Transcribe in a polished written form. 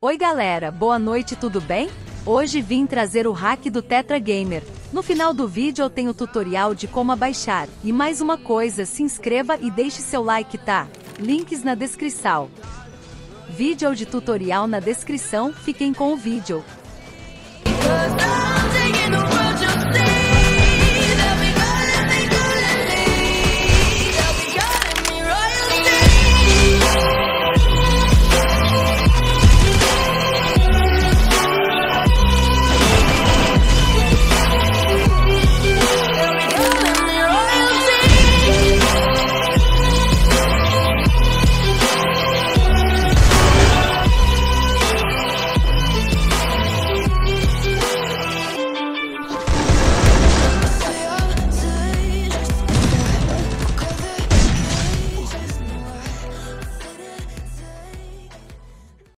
Oi galera, boa noite, tudo bem? Hoje vim trazer o hack do Tetra Gamer. No final do vídeo eu tenho tutorial de como abaixar. E mais uma coisa, se inscreva e deixe seu like, tá? Links na descrição. Vídeo de tutorial na descrição, fiquem com o vídeo.